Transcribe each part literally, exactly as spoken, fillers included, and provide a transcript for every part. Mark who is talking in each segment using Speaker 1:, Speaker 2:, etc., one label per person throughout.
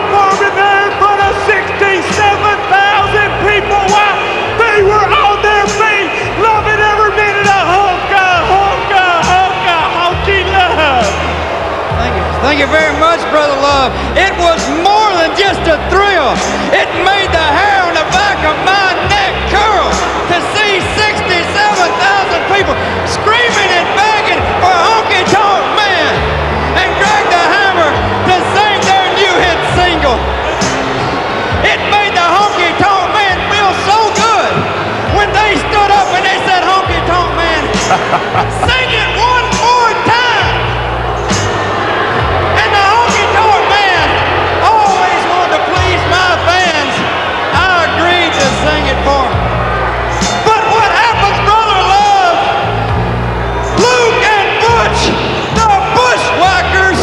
Speaker 1: performing there in front of sixty-seven thousand people. Wow, they were on their feet, loving every minute of Honka, Honka, Honka, Honky Love.
Speaker 2: Thank you. Thank you very much, Brother Love. It was more than just a thrill. It made the hair on the back of my neck curl to see sixty-seven thousand people screaming and begging for Honky Tonk Man and Greg the Hammer to sing their new hit single. It made the Honky Tonk Man feel so good when they stood up and they said, Honky Tonk Man, sing it one more time. And the Honky Tonk Man always wanted to please my fans. I agreed to sing it for them. But what happens, Brother Love? Luke and Butch, the Bushwhackers,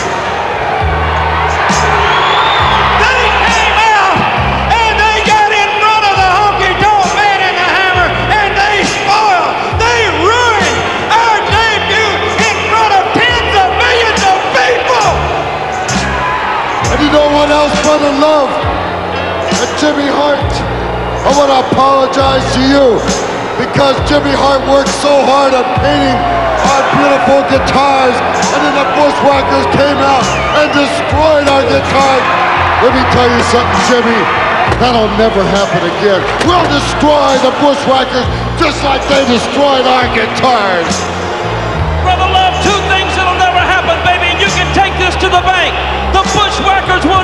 Speaker 2: they came out and they got in front of the Honky Tonk Man and the Hammer, and they spoiled, they ruined our debut in front of tens of millions of people.
Speaker 3: And you know what else, Brother Love? And Jimmy Hart, I want to apologize to you because Jimmy Hart worked so hard on painting our beautiful guitars, and then the Bushwhackers came out and destroyed our guitars. Let me tell you something, Jimmy. That'll never happen again. We'll destroy the Bushwhackers just like they destroyed our guitars.
Speaker 1: Brother Love, two things that'll never happen, baby, and you can take this to the bank. The Bushwhackers will